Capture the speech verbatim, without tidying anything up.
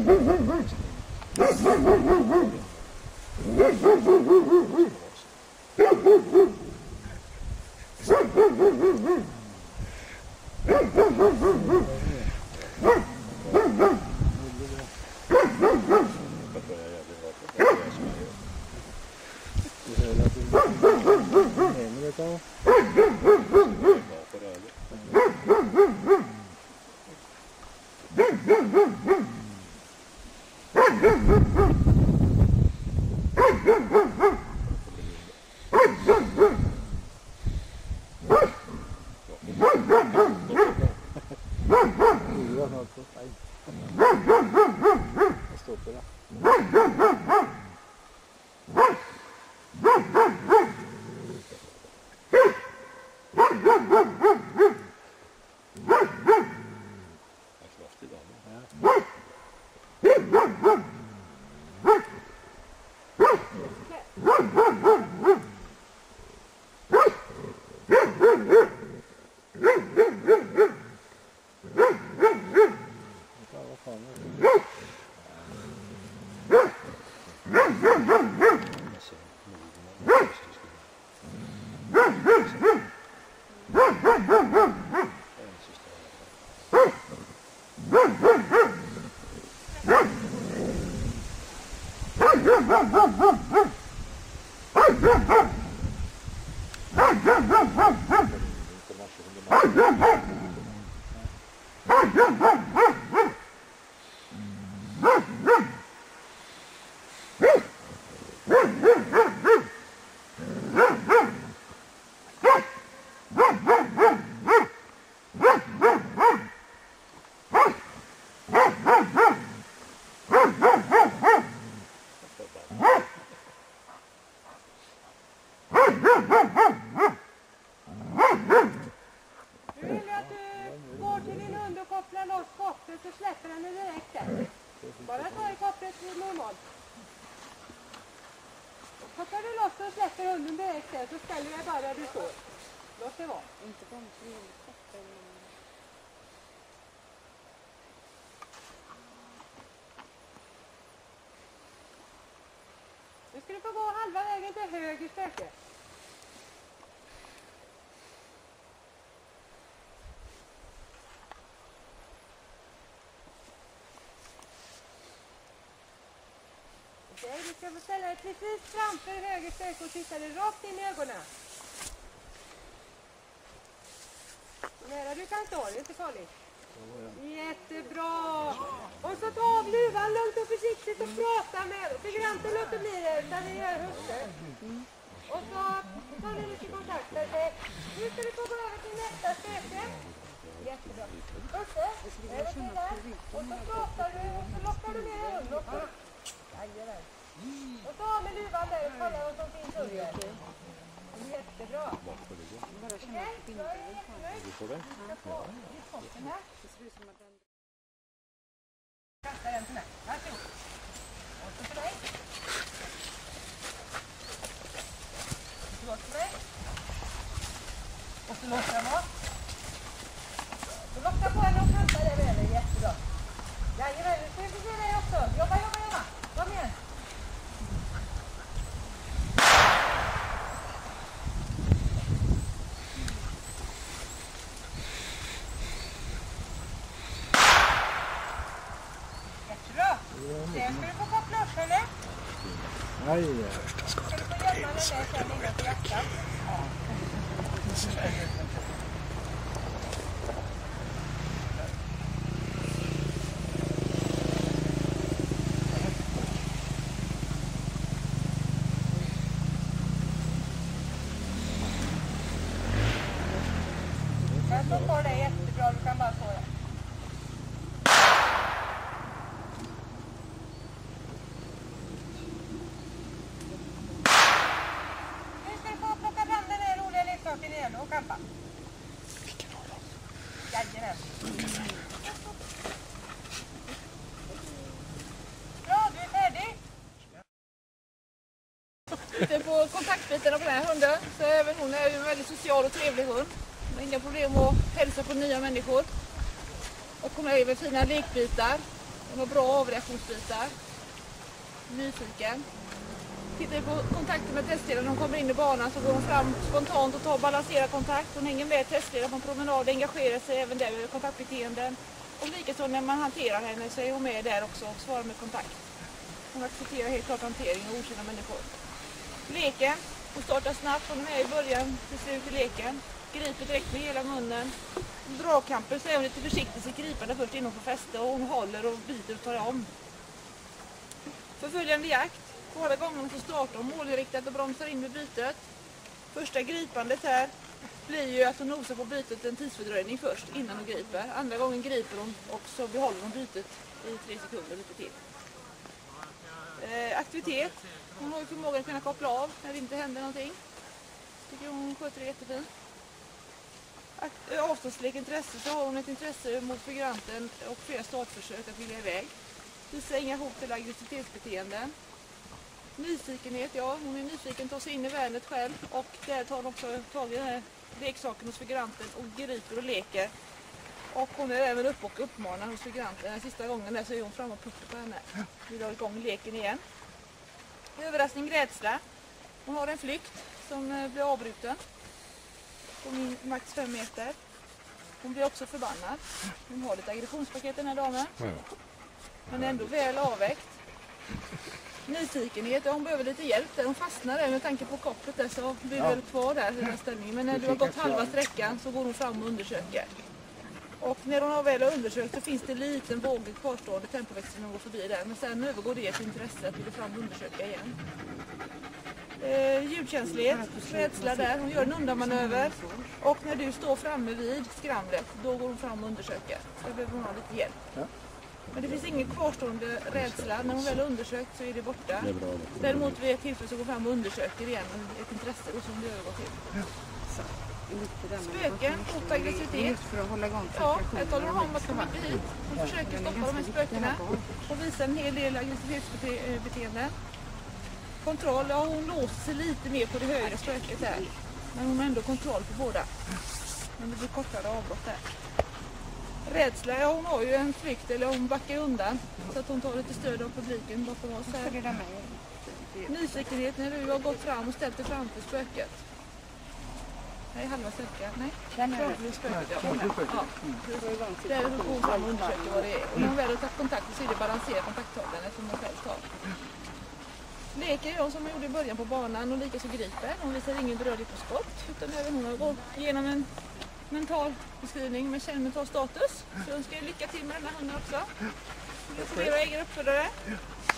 Nu ska du få gå halva vägen till höger stöke. Okej, du ska få ställa dig precis framför höger stöke och titta dig rakt in i ögonen. Så nära du kan stå, det är inte farligt. Jättebra! Och så ta av luvan lugnt och försiktigt och prata med figuranten låter bli det där ni gör huvudet. Och så tar ni lite kontakt. Perfekt. Nu ska du få gå över till nästa stöke. Jättebra. Uppe, över till där. Och så pratar du och så lockar du med öronen också. Jajamän. Och så med luvan där och kolla vad som finns under. Jättebra. Okej, då är det jättenöjd. Jag ska få potten här. Kasta den till mig. Varsågod. Och så till mig. Och så till mig. Och så låter den av. Så locka på henne och kasta den med henne. Jättebra. Jajamän, nu ska vi se dig också. Jobba, jobba, jobba. Kom igen. Sen ska du få koppla upp, eller? Nej, första skottet på Nils. Jag tror på det är jättebra, du kan bara få det. Igen och kampa. Vilken av dem? Jajamän. Bra, du är färdig. Ute på kontaktbiten av den här hunden så även hon är en väldigt social och trevlig hund. Hon har inga problem att hälsa på nya människor. Och hon har även fina lekbitar. Hon har bra avreaktionsbitar. Nyfiken. Tittar vi på kontakten med testledaren när hon kommer in i banan så går hon fram spontant och tar balanserad kontakt. Hon hänger med testledaren på en promenad, engagerar sig även där med kontaktbeteenden. Och likaså när man hanterar henne så är hon med där också och svarar med kontakt. Hon accepterar helt klart hantering av okända människor. Leken. Hon startar snabbt, hon är med i början till slut i leken. Griper direkt med hela munnen. Dragkamper så är hon lite försiktig sig gripande först innan hon får fäste och hon håller och biter och tar om. Förföljande jakt. Båda gångerna så startar hon målriktat och bromsar in vid bytet. Första gripandet här blir ju att hon nosar på bytet en tidsfördröjning först innan hon griper. Andra gången griper hon och så behåller hon bytet i tre sekunder lite till. Eh, aktivitet. Hon har ju förmågan att kunna koppla av när det inte händer någonting. Tycker hon sköter det jättefint. Avståndslek intresse så har hon ett intresse mot figuranten och flera startförsök att vilja iväg. Visar inga hot eller aggressivitetsbeteenden. Nyfikenhet, ja hon är nyfiken, tar sig in i värnet själv och där tar hon också tag i den här leksaken hos figuranten och griper och leker. Och hon är även uppe och uppmanar hos figuranten. Den sista gången där så är hon fram och puckar på henne. Vi drar igång leken igen. Överraskning, rädsla. Hon har en flykt som blir avbruten. På max fem meter. Hon blir också förbannad. Hon har ett aggressionspaket den här damen. Men ändå väl avvägt. Nyfikenhet, ja, hon behöver lite hjälp där. Hon fastnar där med tanke på kopplet där så blir det väl kvar där i den här ställningen. Men när du har gått halva sträckan så går hon fram och undersöker. Och när hon har väl undersökt så finns det en liten vågig kvarstående tempoväxling när hon går förbi där. Men sen övergår det till intresse att vilja fram och undersöka igen. Eh, ljudkänslighet, rädsla där. Hon gör en undanmanöver. Och när du står framme vid skramlet, då går hon fram och undersöker. Så behöver hon ha lite hjälp. Men det finns ingen kvarstående rädsla. När hon väl har undersökt så är det borta. Det är bra. Däremot vid ett tillfälle så går fram och undersöker igen ett intresse och som det övergår till. Spöken, hot och aggressivitet. Ja, jag talar om att de inte hit. Hon försöker stoppa de här spökena och visar en hel del aggressivitetsbeteenden. Kontroll, ja hon låser sig lite mer på det högra spöket här. Men hon har ändå kontroll på båda. Men det blir kortare avbrott där. Rädsla, ja hon har ju en flykt eller hon backar undan så att hon tar lite stöd av publiken bakom oss här. Nyfikenhet när du har gått fram och ställt dig framför spöket. Nej, halva sträckan. Nej, framför spöket, ja. Ja. Där går hon fram och undersöker vad det är. Om hon väl har tagit kontakt så är det balanserat kontakttagande som hon själv tar. Leker de som hon gjorde i början på banan och lika så griper. Hon visar ingen beröring på skott utan även hon har gått igenom en mental beskrivning med känd mental status. Så jag önskar er lycka till med den här hunden också. Gratulera egen uppfödare.